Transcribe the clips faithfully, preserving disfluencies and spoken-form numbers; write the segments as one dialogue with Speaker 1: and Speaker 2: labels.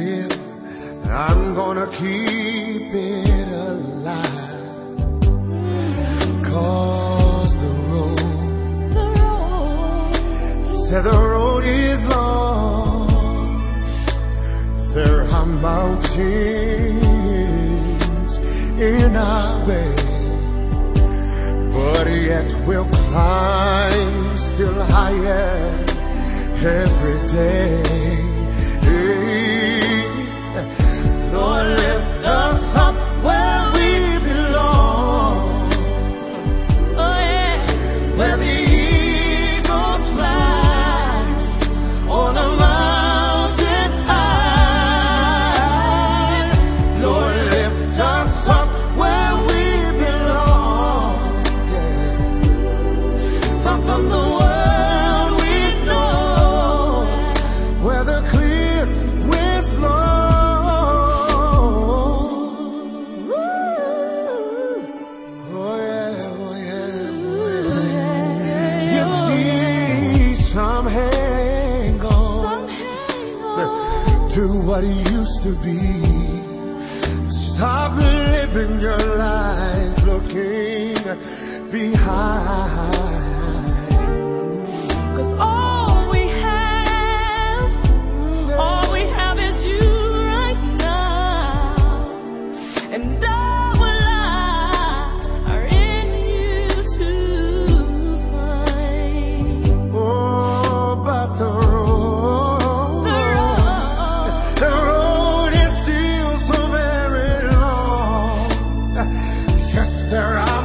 Speaker 1: will. I'm gonna keep it alive. 'Cause the road,
Speaker 2: the road,
Speaker 1: said the road is long. There are mountains in our way, but yet we'll climb still higher every day. Lord, lift us up where we belong.
Speaker 2: oh yeah,
Speaker 1: Where the eagles fly on a mountain high. Lord, lift us up where we belong. Yeah. From, from the world we know, where the clear winds blow. Oh yeah, oh yeah, oh yeah. You see, some hang on
Speaker 2: some hang on.
Speaker 1: to what it used to be. Stop living your lives looking behind.
Speaker 2: 'Cause all we have, all we have is you right now, and our lives are in you to find.
Speaker 1: Oh, but the road,
Speaker 2: The road,
Speaker 1: the road is still so very long. Yes, there are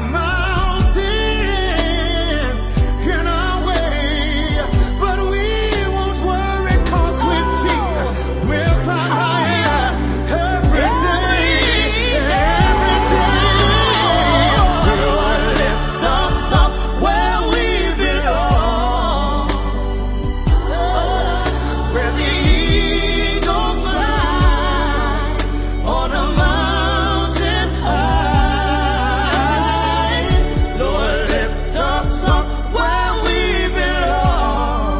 Speaker 1: mountains in our way, but we won't worry 'cause with Jesus we'll fly higher every day, every day. Lord, lift us up where we belong. Where the eagles fly on a mountain high. Lord, lift us up where we belong.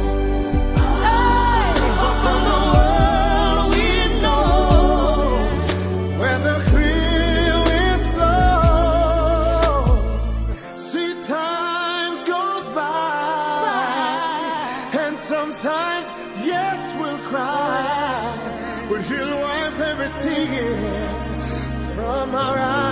Speaker 1: But from the world we know, where the clear winds blow. See, time goes by, and sometimes, yes, we'll cry, but He'll wipe every tear from our eyes.